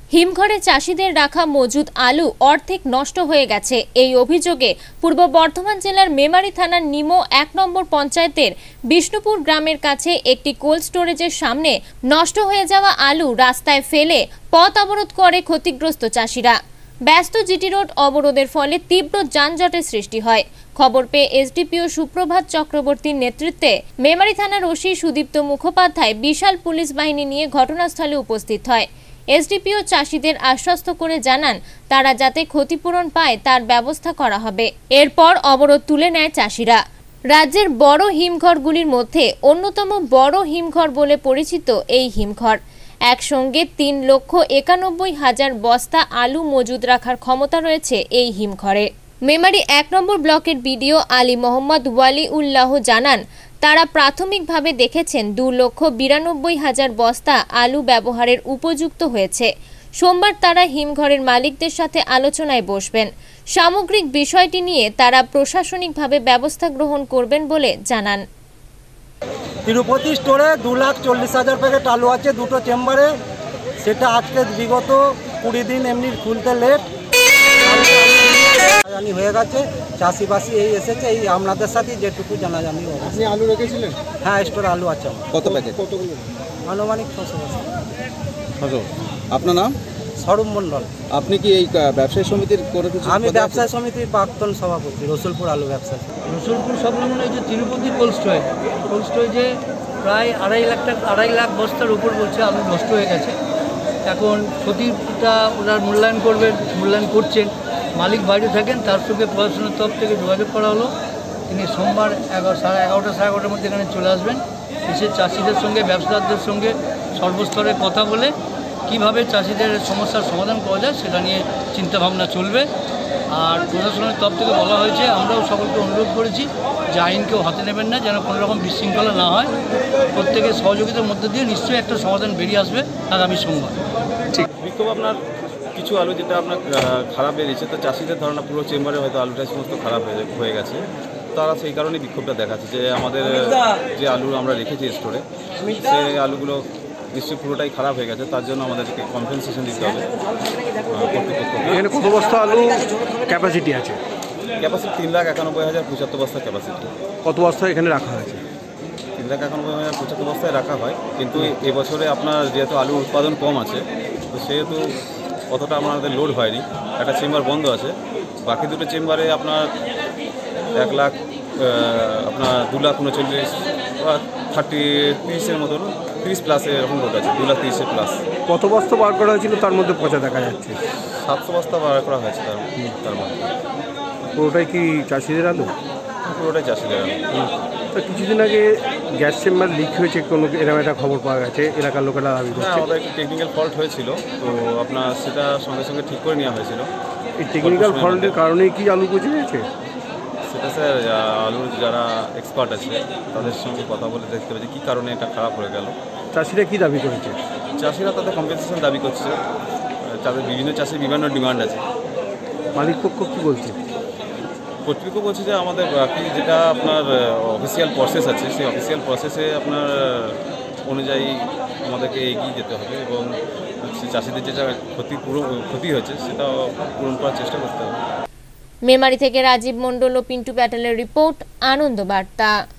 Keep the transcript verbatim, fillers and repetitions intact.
হিমঘরে চাষিদের রাখা মজুদ আলু অর্ধেক নষ্ট হয়ে গেছে। এই অভিযোগে পূর্ব বর্ধমান জেলার মেমারি থানার নিমো এক নম্বর পঞ্চায়েতের বিষ্ণুপুর গ্রামের কাছে একটি কোল্ড স্টোরেজের সামনে নষ্ট হয়ে যাওয়া আলু রাস্তায় ফেলে পথ অবরোধ করে ক্ষতিগ্রস্ত চাষিরা। ব্যস্ত জিটি রোড অবরোধের ফলে তীব্র যানজটের সৃষ্টি হয়। খবর পেয়ে এসডিপিও সুপ্রভাত চক্রবর্তীর নেতৃত্বে মেমারি থানার ওসি সুদীপ্ত মুখোপাধ্যায় বিশাল পুলিশ বাহিনী নিয়ে ঘটনাস্থলে উপস্থিত হয়। এসডিপিও চাষিদের আশ্বস্ত করে জানান তারা যাতে ক্ষতিপূরণ পায় তার ব্যবস্থা করা হবে। এরপর অবরোধ তুলে নেয় চাষিরা। রাজ্যের বড় হিমঘরগুলির মধ্যে অন্যতম বড় হিমঘর বলে পরিচিত এই হিমঘর। একসঙ্গে তিন লক্ষ একানব্বই হাজার বস্তা আলু মজুদ রাখার ক্ষমতা রয়েছে এই হিমঘরে। মেমারি এক নম্বর ব্লকের বিডিও আলী মোহাম্মদ ওয়ালি উল্লাহ জানান তারা প্রাথমিকভাবে দেখেছেন দু লক্ষ বিরানব্বই হাজার বস্তা আলু ব্যবহারের উপযুক্ত হয়েছে। সোমবার তারা হিমঘরের মালিকদের সাথে আলোচনায় বসবেন। সামগ্রিক বিষয়টি নিয়ে তারা প্রশাসনিকভাবে ব্যবস্থা গ্রহণ করবেন বলে জানান। তিরুপতি স্টোরে দু লাখ চল্লিশ হাজার প্যাকেট আলু আছে দুটো চেম্বারে। সেটা আজকে বিগত কুড়ি দিন এমনি খুলতে লেট জানি হয়ে গেছে। চাষিবাসী এই এসেছে, এই আপনাদের সাথে যেটুকু জানাজানি। আপনি আলু রেখেছিলেন? হ্যাঁ, স্টোরে আলু আছে। কত প্যাকেট? কতগুলো? আনুমানিক ছশো বস্তা। ছশো। আপনার নাম? স্বরূপ মণ্ডল। আপনি কি এই ব্যবসায়ী সমিতির করে? আমি ব্যবসায়ী সমিতির প্রাক্তন সভাপতি, রসুলপুর আলু ব্যবসায়ী। রসুলপুর সবরমণ এই যে তিরুপতি কোল্ড স্টোরেজ, কোল্ড স্টোরেজে প্রায় আড়াই লাখ টাকা আড়াই লাখ বস্তার উপর বলছে আলু নষ্ট হয়ে গেছে। এখন ক্ষতিটা ওরা মূল্যায়ন করবেন, মূল্যায়ন করছেন। মালিক বাইরে থাকেন, তার সঙ্গে প্রশাসনের তরফ থেকে যোগাযোগ করা হলো। তিনি সোমবার এগারো সাড়ে এগারোটা সাড়ে এগারোটার মধ্যে এখানে চলে আসবেন। এসে চাষিদের সঙ্গে ব্যবসাদারদের সঙ্গে সর্বস্তরে কথা বলে কিভাবে চাষিদের সমস্যার সমাধান করা যায় সেটা নিয়ে চিন্তাভাবনা চলবে। আর প্রশাসনের তরফ থেকে বলা হয়েছে, আমরাও সকলকে অনুরোধ করেছি যে আইন কেউ হাতে নেবেন না, যেন কোনো রকম বিশৃঙ্খলা না হয়। প্রত্যেকের সহযোগিতার মধ্যে দিয়ে নিশ্চয়ই একটা সমাধান বেরিয়ে আসবে আগামী সোমবার। ঠিক বিক্ষোভ আপনার কিছু আলু যেটা আপনার খারাপ বেরিয়েছে, তো চাষিদের ধারণা পুরো চেম্বারে হয়তো আলুটা সমস্ত খারাপ হয়ে হয়ে গেছে। তারা সেই কারণেই বিক্ষোভটা দেখাচ্ছে যে আমাদের যে আলু আমরা রেখেছি স্টোরে, সেই আলুগুলো নিশ্চয়ই পুরোটাই খারাপ হয়ে গেছে। তার জন্য আমাদেরকে কম্পেনসেশন দিতে হবে কর্তৃপক্ষকে। এখানে কত বস্তা আলু ক্যাপাসিটি আছে? ক্যাপাসিটি তিন লাখ একানব্বই হাজার পঁচাত্তর বস্তা ক্যাপাসিটি। কত বস্তা এখানে রাখা হয়েছে? তিন লাখ একানব্বই হাজার পঁচাত্তর বস্তায় রাখা হয়, কিন্তু এবছরে আপনার যেহেতু আলু উৎপাদন কম আছে, তো সেহেতু অতটা আমাদের লোড হয়নি। একটা চেম্বার বন্ধ আছে, বাকি দুটো চেম্বারে আপনার এক লাখ আপনার দু লাখ উনচল্লিশ বা থার্টি তিরিশের মতন, তিরিশ প্লাসে এরকম লোড আছে, দু লাখ তিরিশের প্লাস। কত বস্তা বার করা হয়েছিল তার মধ্যে পচা দেখা যাচ্ছে? সাতশো বস্তা বার করা হয়েছে তার তার মধ্যে। পুরোটাই কি চাষিদের আলু? পুরোটাই চাষিদের আলু। তো কিছুদিন আগে গ্যাস চেম্বার লিক হয়েছে কোনো এরকম একটা খবর পাওয়া গেছে, এলাকার লোকেরা দাবি করছে। হ্যাঁ, ওটা একটু টেকনিক্যাল ফল্ট হয়েছিল, তো আপনার সেটা সঙ্গে সঙ্গে ঠিক করে নেওয়া হয়েছিল। এই টেকনিক্যাল ফল্টের কারণেই কি আলু পচে গেছে? সেটা স্যার আলুর যারা এক্সপার্ট আছে তাদের সঙ্গে কথা বলে দেখতে হবে যে কী কারণে এটা খারাপ হয়ে গেল। চাষিরা কি দাবি করেছে? চাষিরা তাদের কম্পেনসেশন দাবি করছে। তাদের বিভিন্ন চাষির বিভিন্ন ডিমান্ড আছে। মালিক পক্ষ কী বলছে? কর্তৃপক্ষ বলছে যে আমাদের বাকি যেটা আপনার অফিসিয়াল প্রসেস আছে, সেই অফিসিয়াল প্রসেসে আপনার অনুযায়ী আমাদেরকে এগিয়ে যেতে হবে এবং চাষিদের যেটা ক্ষতি পুরো ক্ষতি হয়েছে সেটা পূরণ করার চেষ্টা করতে হবে। মেমারি থেকে রাজীব মণ্ডল ও পিন্টু প্যাটেলের রিপোর্ট, আনন্দ বার্তা।